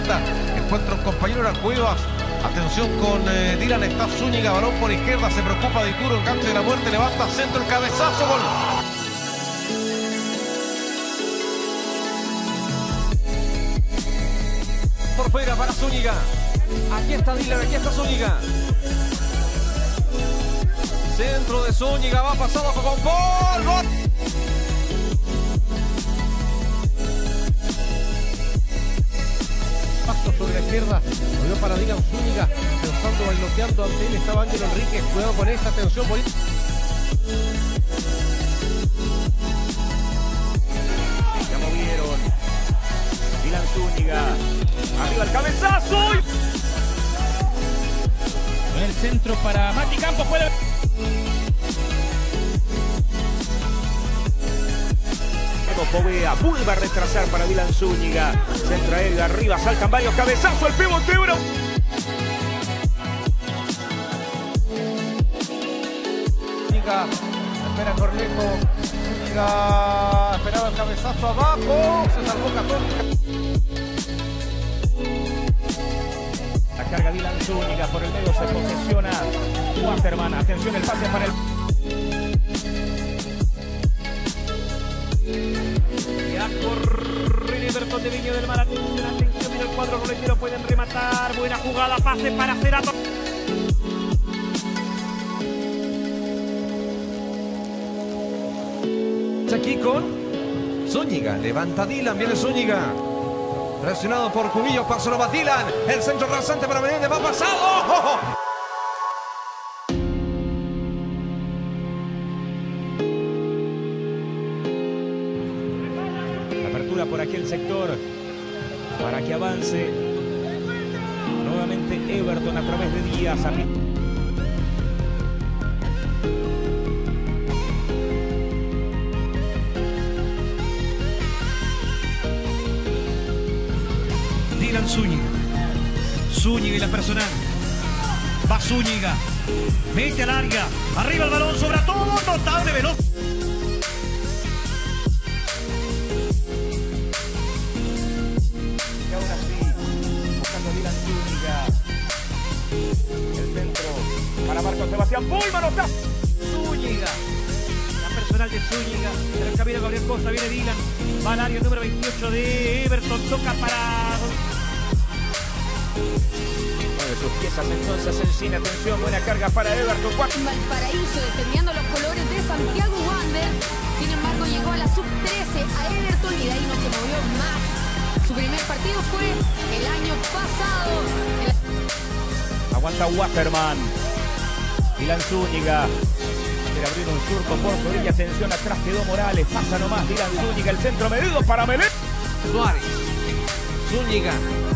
banda. Encuentra un compañero, era Cuevas. Atención con Dylan, está Zúñiga, balón por izquierda, se preocupa de Ituro, enganche de la muerte, levanta centro, el cabezazo, gol. Por fuera para Zúñiga. Aquí está Dylan, aquí está Zúñiga. Centro de Zúñiga, va pasado con gol, gol. Paso sobre la izquierda, lo dio para Dylan Zúñiga, pensando, bailoteando ante él, estaba Ángel Enríquez, cuidado con esta, atención, bonita. Ya movieron, Dylan Zúñiga, arriba el cabezazo. El centro para Mati Campos, puede... Povea, vuelve a retrasar para Dylan Zúñiga. Centra él, arriba, saltan varios cabezazos, el pivote uno. Zúñiga, espera Cornejo. Zúñiga, esperaba el cabezazo abajo. Se salvó Católica. La carga Dylan Zúñiga, por el medio se posesiona Waterman. Atención, el pase para el... Corre Everton de Viña del Mar. Atención, mira el cuadro roletero, pueden rematar. Buena jugada, pase para Cerato. Aquí con Zúñiga, levanta Dylan, viene Zúñiga. Presionado por Cubillos, paso lo va Dylan. El centro rasante para Menéndez, va pasado. ¡Oh! Por aquel sector para que avance nuevamente Everton a través de Díaz. Dylan Zúñiga. Zúñiga y la personal. Va Zúñiga. Mete larga. Arriba el balón, sobra todo. Notable, veloz. Para Marcos Sebastián Pullman, está Zúñiga. La personal de Zúñiga. En el camino Gabriel Costa, viene Dylan. Va al área número 28 de Everton. Toca para... de sus piezas entonces Encina. Atención, buena carga para Everton. Valparaíso defendiendo los colores de Santiago Wander. Sin embargo, llegó a la sub-13 a Everton y de ahí no se movió más. Su primer partido fue el año pasado. Aguanta Waterman. Dylan Zúñiga. Quiere abrir un surco por su orilla. Atención, atrás quedó Morales. Pasa nomás Dylan Zúñiga. El centro medido para Melé. Suárez. Zúñiga.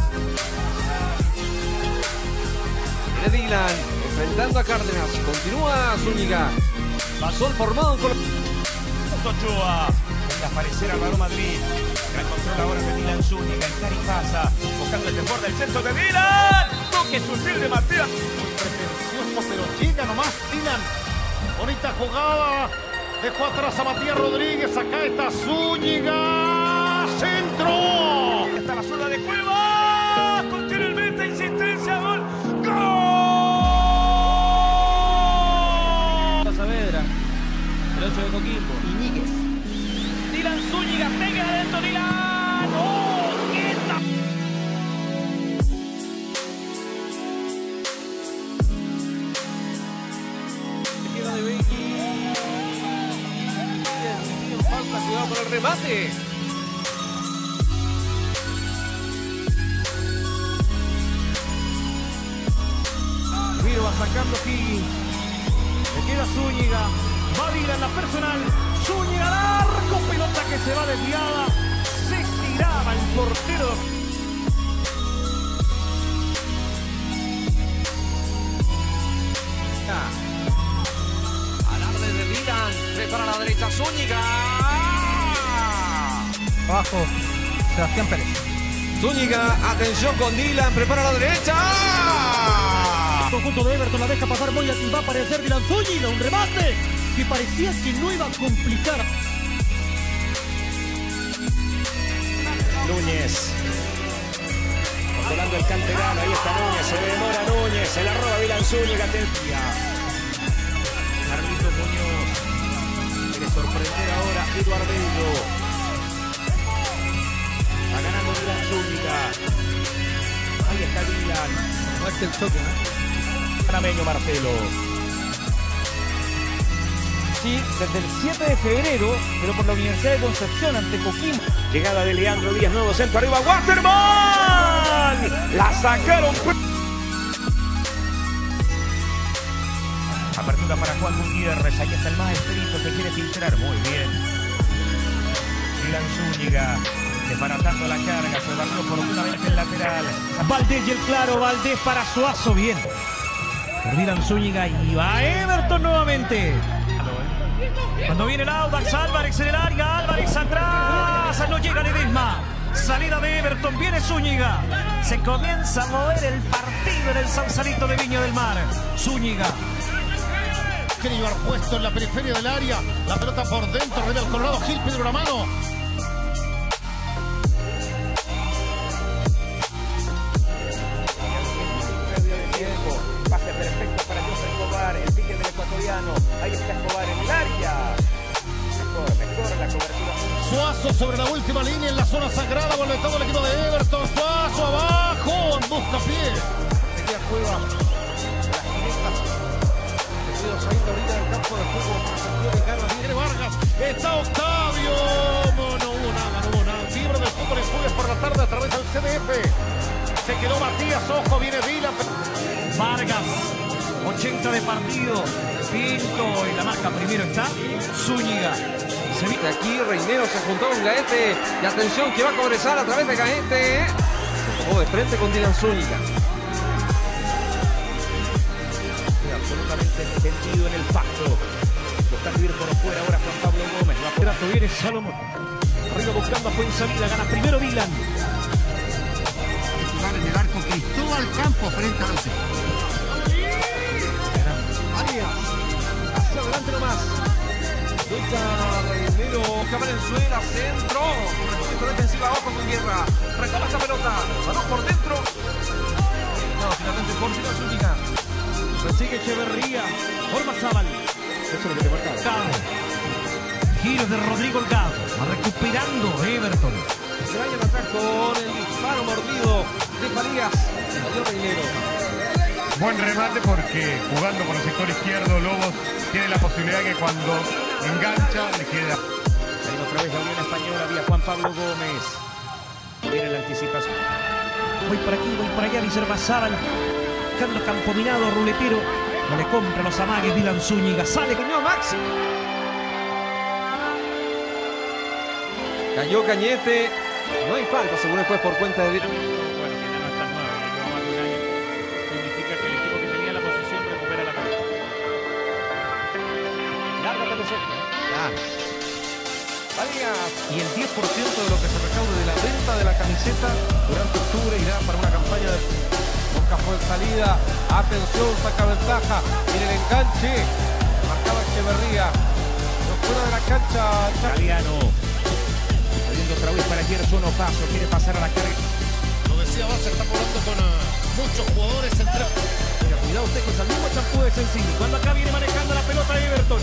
Viene Dylan. Enfrentando a Cárdenas. Continúa Zúñiga. Pasó el formado con... Ochoa. Vuelve a aparecer al Real Madrid. Gran control ahora de Dylan Zúñiga. En Caripasa. Buscando el desborde del centro de Dylan. Toque sutil de Matías. Pero llega nomás Dylan. Bonita jugada. Dejó atrás a Matías Rodríguez. Acá está Zúñiga. Centro. Ahí está la zurda de Cuevas. Contiene el meta. Insistencia. Gol. ¡Gol! Saavedra. El 8 de Coquimbo. Iñiguez. Dylan Zúñiga. Pega adentro Dylan. ¡Oh! ¡Qué tal! Falta, cuidado con el remate. Miro va sacando Higgins. Le queda Zúñiga. Va Dylan, la personal. Zúñiga largo. Pelota que se va desviada. Se estiraba el portero. Alarde de Dylan. Prepara la derecha Zúñiga. Abajo, Sebastián Pérez. Zúñiga, atención con Dylan, prepara la derecha. El conjunto de Everton la deja pasar muy y va a aparecer Dylan Zúñiga, un remate que parecía que no iba a complicar. Núñez. controlando el canterano. Ahí está Núñez, se demora Núñez, se la roba Dylan Zúñiga. Carlitos Muñoz quiere sorprender ahora Eduardo Bello. Va ganando Dylan Zúñiga. Ahí está Dylan. Muerte el choque, ¿no? Panameño Marcelo. Sí, desde el 7 de febrero, pero por la Universidad de Concepción ante Coquimbo. Llegada de Leandro Díaz, nuevo centro arriba, Waterman. La sacaron. Apertura para Juan Gutiérrez, ahí está el maestrito, se quiere filtrar, muy bien. Dylan Zúñiga, desbaratando la carga, se barrió por una vez el lateral. Valdés y el claro, Valdés para Suazo, bien. Por Dylan Zúñiga y va Everton nuevamente. Cuando viene el Audax, Álvarez en el área, Álvarez atrás, no llega Ledesma. Salida de Everton, viene Zúñiga. Se comienza a mover el partido en el Sausalito de Viña del Mar. Zúñiga. Quiere llevar puesto en la periferia del área. La pelota por dentro, arriba el Colorado. Gil pide una mano. Pase perfecto para José Escobar, el pique del ecuatoriano. Ahí está Escobar en el área. Mejor la cobertura. Suazo sobre la última línea en la zona sagrada. Vuelve todo el equipo de Everton. Suazo abajo. Busca pie. Seguía juega las directas. Seguido saliendo ahorita del campo de juego. De Carlos. Viene Vargas. Está Octavio. No hubo nada. Fibra del fútbol en Jueves por la tarde a través del CDF. Se quedó Matías. Ojo, viene Dylan. Vargas, 80 de partido. Pinto en la marca primero está Zúñiga. Aquí Reinero se juntó con Gaete. Y atención que va a cobresar a través de Gaete. Se tomó de frente con Dylan Zúñiga. Absolutamente entendido en el pacto. Lo está vivir por fuera ahora Juan Pablo Gómez. Trato viene Salomón. Arriba buscando a Fuensalida. Gana primero Dylan. En el arco Cristóbal Campos frente a los Hacia adelante nomás. Lucha Reinero. Valenzuela, centro. Recogimiento defensiva abajo con Guerra. Recaba esta pelota. Balón por dentro. No, finalmente por Dylan Zúñiga. Sigue Echeverría. Ormazábal. Eso es lo que te marcaba. Gago. Giros de Rodrigo Gago. Va recuperando Everton. Se vayan atrás con el disparo mordido de Farías. Salió Reinero. Buen remate porque jugando por el sector izquierdo, Lobos tiene la posibilidad que cuando engancha le queda. Ahí otra vez la Unión Española vía Juan Pablo Gómez. Viene la anticipación. Voy por aquí, voy por allá, dice Ormazábal. Buscando campo minado, ruletero. No le compra los amagues Dylan Zúñiga. Sale con Maxi. Cayó Cañete. No hay falta, según el juez, por cuenta de Dylan. Bueno, que ya no está nueva, ya lleva más de un año. Significa que el equipo que tenía la posición recupera la pelota. Larga pelota. Farías. y el 10% de lo que se recaude de la venta de la camiseta durante octubre irá para una campaña de... Busca Fuensalida. Atención, saca ventaja. Mire el enganche. Marcaba Echeverría. Fuera de la cancha. Galeano. Saliendo otra vez para Gerson Opaso. Quiere pasar a la carga. Lo decía Barça, está jugando con muchos jugadores entre... Mira, cuidado usted con el mismo champú de Sencillo. Cuando acá viene manejando la pelota de Everton.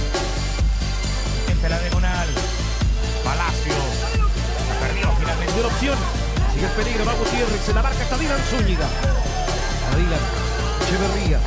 Entre la diagonal. Palacio. La perdió finalmente. De la opción. Sigue el peligro. Va Gutiérrez. Se la marca hasta Dylan Zúñiga. A Dylan. Echeverría.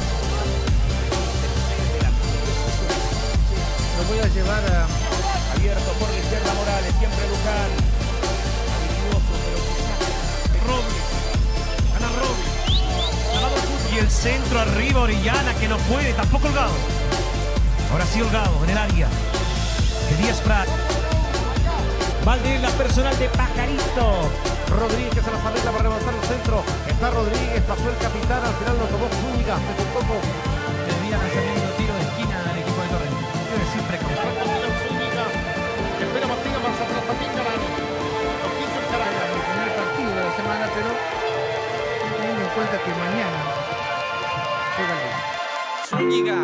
Lo voy a llevar a... Abierto por la izquierda Morales. Siempre Luján. Habilidoso, pero quizás. Robles. Gana Robles. Y el centro arriba, Orellana, que no puede. Tampoco Holgado. Ahora sí Holgado en el área. Elías Prat. Valdés, la personal de Pajarito. Rodríguez a la paleta para levantar el centro. Está Rodríguez, pasó el capitán, al final lo tomó Zúñiga. Se tocó. Debía recibiendo tiro de esquina del equipo de Torrente. Debe siempre con Zúñiga. Espera Matías Marzapla también, Carani. Lo quiso el Carani. el primer partido de la semana, pero teniendo en cuenta que mañana juega el Zúñiga.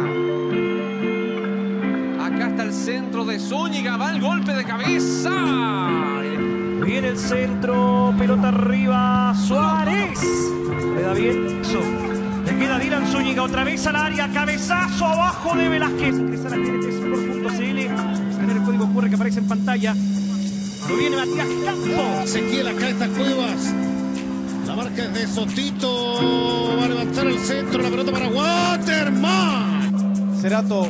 Acá está el centro de Zúñiga. Va el golpe de cabeza. Viene el centro, pelota arriba, Suárez. Le da bien, eso. Le queda Dylan Zúñiga otra vez al área, cabezazo abajo de Velázquez. Ingresar a TNTsport.cl, tener el código QR que aparece en pantalla. Lo viene Matías Campos. Ezequiel acá está Cuevas. La marca es de Sotito. Va a levantar el centro, la pelota para Waterman. Cerato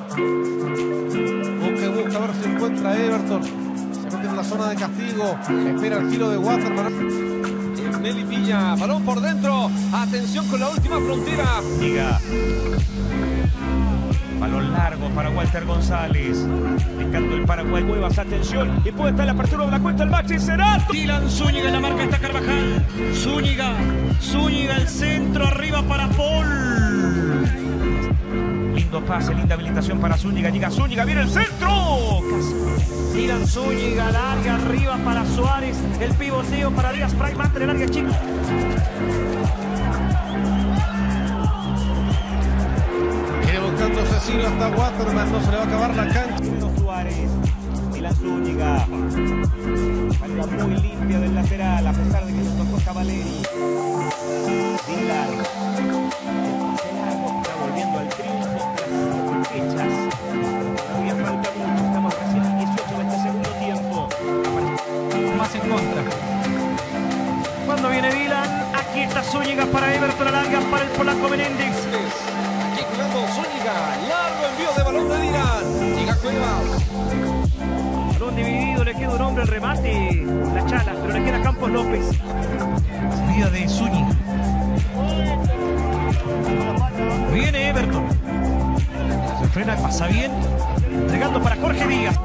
busca a ver si encuentra a Everton. Se mete en la zona de castigo. Espera el giro de Waterman. Nelly Villa, balón por dentro. Atención con la última frontera. Liga. Balón largo para Walter González. Picando el Paraguay. Cuevas, atención. Y puede estar la apertura de la cuenta el Maxi Cerato. Dylan Zúñiga en la marca está Carvajal. Zúñiga el centro, arriba para Paul. Lindo pase, linda habilitación para Zúñiga. Llega Zúñiga, viene el centro. Dylan Zúñiga al área, arriba para Suárez. El pivoteo para Díaz Prime entre el área chica. Viene buscando Cecilio hasta Waterman. No se le va a acabar la cancha. Suárez, Dylan Zúñiga. Salida muy limpia del lateral, a pesar de que le tocó Cavaleri. Dylan. Está volviendo al triunfo. Hechas. Todavía falta mucho. Estamos casi en el 18 de este segundo tiempo. Más en contra. Cuando viene Dylan, aquí está Zúñiga para Everton al área, para el polaco Menéndez. Aquí jugando Zúñiga. Largo envío de balón de Dylan. Llega Cuevas. Balón dividido, le queda un hombre el remate. La chala, pero le queda Campos López. Salida de Zúñiga. Viene Everton. Se frena, pasa bien. Entregando para Jorge Díaz.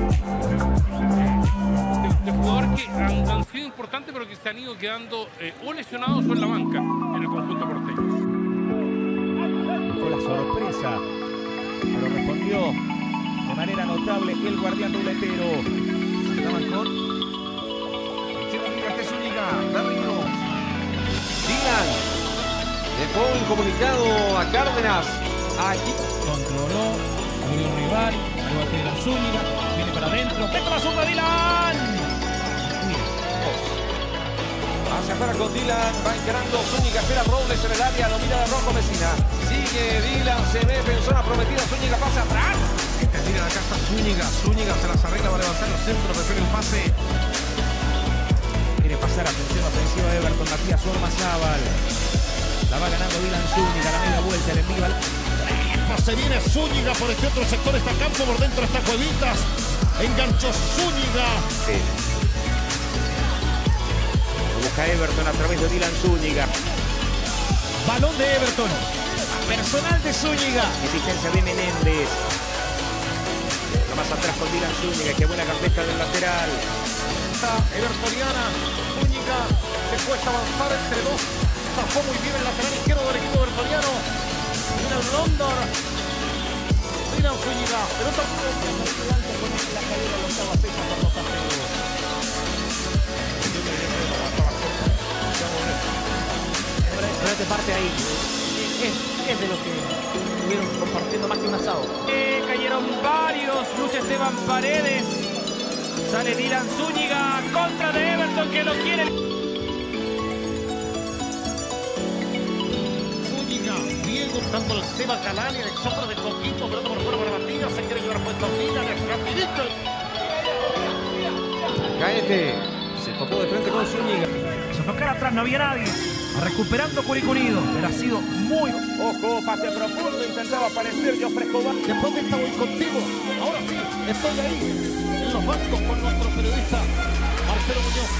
De jugadores que han sido importantes, pero que se han ido quedando o lesionados o en la banca en el conjunto porteño. Fue la sorpresa, pero respondió de manera notable el guardián ruletero. Estaban con Zúñiga. Darrino. Dylan. Dejó un comunicado a Cárdenas. Aquí. Controló, abrió rival, luego tiene la Zúñiga, viene para adentro, ¡mete la zurda Dylan! Hacia afuera con Dylan, va encarando Zúñiga, espera Robles en el área, domina de Rocco Messina. Sigue Dylan, se ve en zona prometida, Zúñiga pasa atrás. Dylan, acá está Zúñiga se las arregla, va a levantar el centro, prefiere el pase. Quiere pasar atención ofensiva de Everton, Matías Ormazábal. La va ganando Dylan Zúñiga, la media vuelta, el envío al... Se viene Zúñiga por este otro sector, está Campo, por dentro está Cuevitas. Enganchó Zúñiga. Sí. Busca Everton a través de Dylan Zúñiga. Balón de Everton. Personal de Zúñiga. Exigencia de Menéndez. Lo más atrás con Dylan Zúñiga. Qué buena carpeta del lateral. Está Evertoniana. Zúñiga le cuesta avanzar entre dos. Zafó muy bien el lateral izquierdo del equipo evertoniano. Viene el London. Dylan Zúñiga. Pelota Con la cadera lo estaba fecha por los paseos. Pero esta parte ahí es de los que estuvieron compartiendo más que un asado. Cayeron varios. Lucha Esteban Paredes. Sale Dylan Zúñiga contra de Everton que lo quiere. Zúñiga. Diego buscando el Seba Calani. El exopro de Coquito. Pelota por fuera para Martínez. Se quiere llevar puesto Dylan. Es rapidito. Caete. Se topó de frente con Zúñiga. Se tocar atrás, no había nadie. Recuperando Curicunido. Pero ha sido muy... Ojo, pase profundo. Intentaba aparecer. Yo ofrezco. Después de esta voy contigo. Ahora sí, estoy ahí. En los bancos con nuestro periodista Marcelo Muñoz.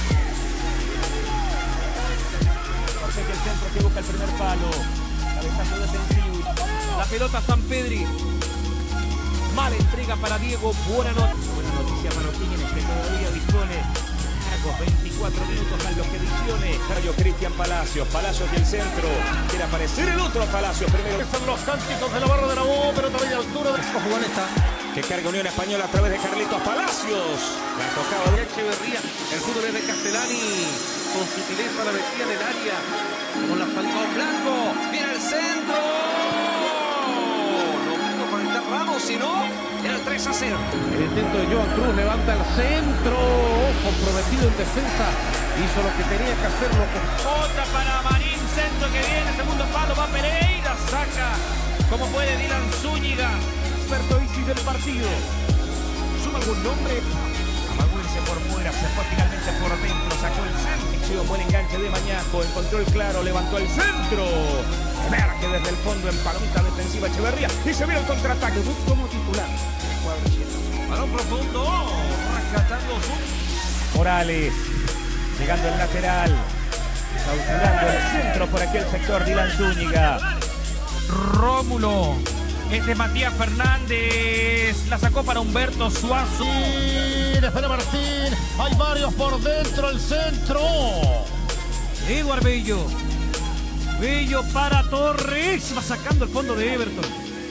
Protege el centro que busca el primer palo. Cabezazo defensivo. La pelota San Pedri. Mala entrega para Diego. Buena noche. Buena noticia para O'Higgins que todavía dispone. 24 minutos a los que adicione. Sergio Cristian Palacios. Palacios del centro. Quiere aparecer el otro Palacios primero. Son los cánticos de la barra de la voz, pero también a altura de Juaneta. Que carga Unión Española a través de Carlitos Palacios. La tocaba de Echeverría. El fútbol es de Castellani. Con sutileza la metía en el área. Con la falta Blanco. Viene el centro. No pudo conectar Ramos, sino el 3-0. El intento de Joan Cruz, levanta el centro, comprometido en defensa, hizo lo que tenía que hacerlo. Otra para Marín, centro que viene, segundo palo, va Pereira, saca como puede Dylan Zúñiga. Experto Isis del partido. ¿Suma algún nombre? Amagó irse por fuera, se fue finalmente por dentro, sacó el centro. Buen enganche de Mañasco, encontró el claro, levantó el centro. Emerge desde el fondo en palomita defensiva Echeverría y se viene el contraataque. Como titular. Balón profundo, rescatando su... Morales, llegando el lateral, cautelando el centro por aquel sector, Dylan Zúñiga. Rómulo, es de Matías Fernández, la sacó para Humberto Suazo. Espera Martín, hay varios por dentro, el centro. Eduard Bello. Bello para Torres, va sacando el fondo de Everton.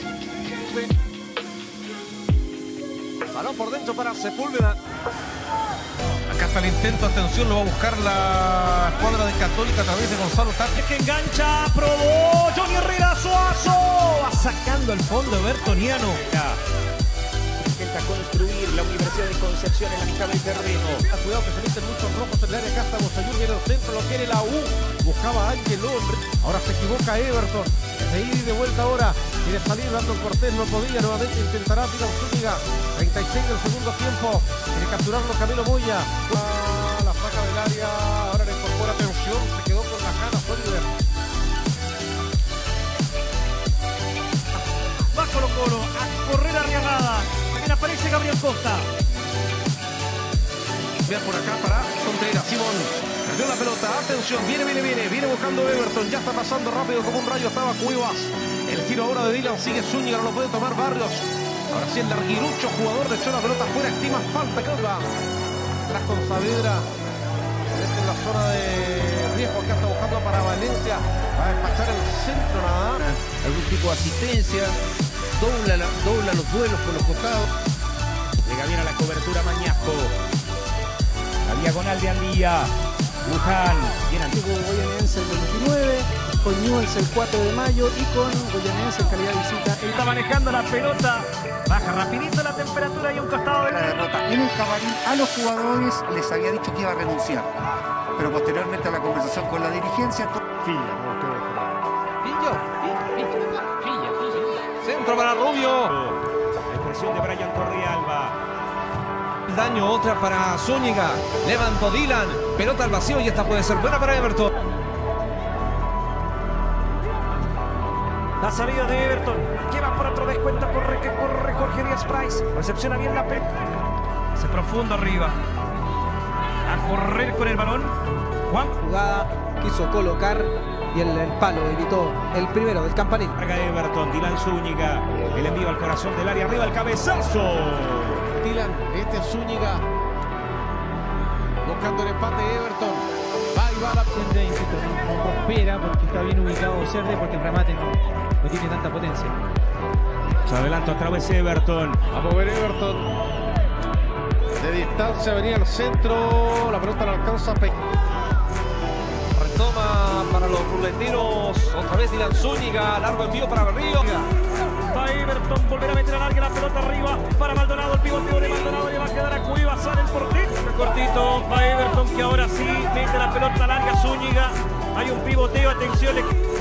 Balón por dentro para Sepúlveda. Acá está el intento, atención, lo va a buscar la escuadra de Católica a través de Gonzalo Tapia. Que engancha, probó Johnny Herrera, Suazo. Va sacando el fondo evertoniano. Intenta construir la Universidad de Concepción en la mitad del terreno. Cuidado que se meten muchos rojos en el área. Acá está Bosayur, viene el centro, lo quiere la U. Buscaba a Ángel Hombre. Ahora se equivoca Everton. De ida y de vuelta ahora. Quiere salir dando Cortés, no podía. Nuevamente intentará Dylan Zúñiga. 36 del segundo tiempo. Quiere capturarlo Camilo Moya. La saca del área. Ahora le incorpora atención. Se quedó con las ganas Oliver. Va Colo Colo a correr arriagada. También aparece Gabriel Costa. Vean por acá para Contreras. Simón perdió la pelota. Atención, viene buscando Everton. Ya está pasando rápido como un rayo. Estaba Cuevas. El tiro ahora de Dylan sigue Zúñiga. No lo puede tomar Barrios. Ahora sí el larguirucho jugador le echó la pelota afuera. Estima falta. Creo que va tras con Saavedra. En la zona de riesgo. Acá está buscando para Valencia. Va a despachar el centro nada. Algún tipo de asistencia. Dobla los duelos por los costados. Llega bien a la cobertura Mañasco. La diagonal de Andía. Luján. Bien antiguo. Goyanense el 29, con Newell's el 4 de mayo y con Goyanense en calidad de visita. Está manejando la pelota. Baja rapidito la temperatura y un costado de la derrota. En el camarín a los jugadores les había dicho que iba a renunciar. Pero posteriormente a la conversación con la dirigencia... Centro para Rubio. La expresión de Brian Torrealba. Daño, otra para Zúñiga. Levantó Dylan. Pelota al vacío y esta puede ser buena para Everton. La salida de Everton. Lleva por otro descuento. Corre Jorge Díaz Price. Recepciona bien la pelota. Se profundo arriba. A correr con el balón. Juan. Jugada quiso colocar y el palo evitó el primero del Campanín. Carga Everton, Dylan Zúñiga. El envío al corazón del área, arriba el cabezazo. Dylan, este es Zúñiga. Buscando el empate de Everton. Va y va la opción de insisto, no prospera porque está bien ubicado Cerde, porque el remate no tiene tanta potencia. Se adelanta otra vez Everton. A mover Everton. De distancia venía al centro. La pelota no alcanza a Retoma para los ruletinos. Otra vez Dylan Zúñiga. Largo envío para Berrío. Va Everton, volver a meter al larga la pelota arriba para Maldonado. El pivoteo de Maldonado le va a quedar a Cuevas. Sale el portero. Cortito. Va Everton que ahora sí mete la pelota larga Zúñiga. Hay un pivoteo. Atención.